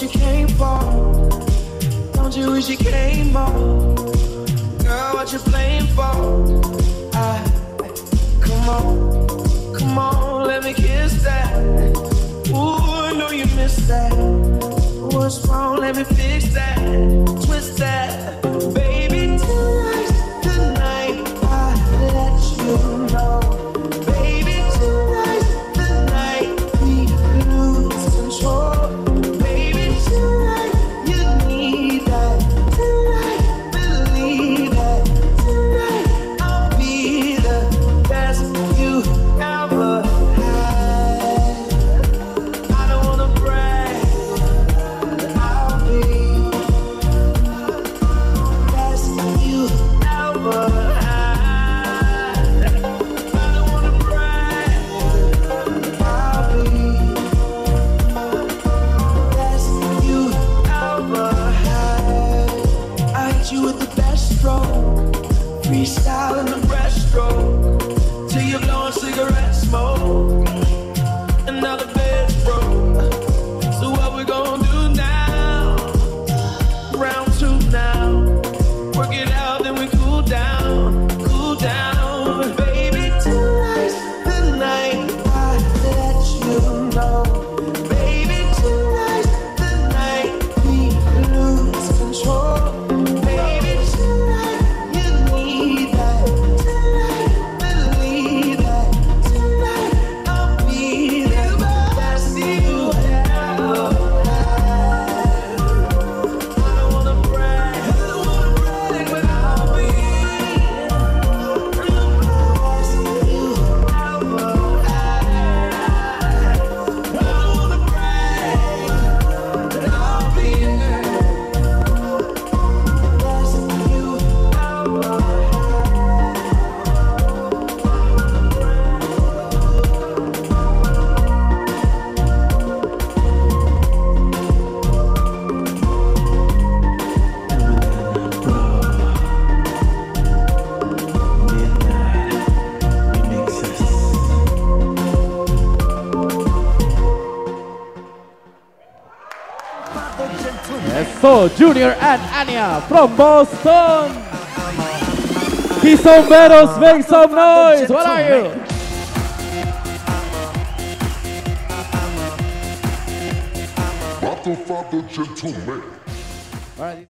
you came for? Don't you wish you came more? Girl, what you playing for? Come on, let me kiss that. Ooh, I know you missed that. What's wrong? Let me fix that. Twist that, baby. Tonight's the night I let you know. Baby, tonight's the night we lose control. Baby, tonight you need that. Tonight, believe that. Tonight I'll be the best you ever had. I don't wanna brag, but I'll be the best you ever had. I don't wanna brag, but I'll be the best you ever had. I hit you with the best stroke, freestyle in the breaststroke, till you're blowing cigarette smoke, and now the bed's broke. So what we gonna do now? Round two now. Work it out, then we cool down, cool down. Baby, tonight's the night I let you know. Baby, tonight's the night we lose control. Baby, tonight you need that. Tonight, believe that. Tonight I'll be the best you ever had. I don't wanna brag, but I'll be the best you ever had. I don't wanna brag, but I'll be the best you ever Yes, so Junior and Anya from Boston. Key Somberos, make some noise. What are you? Father, gentleman. All right.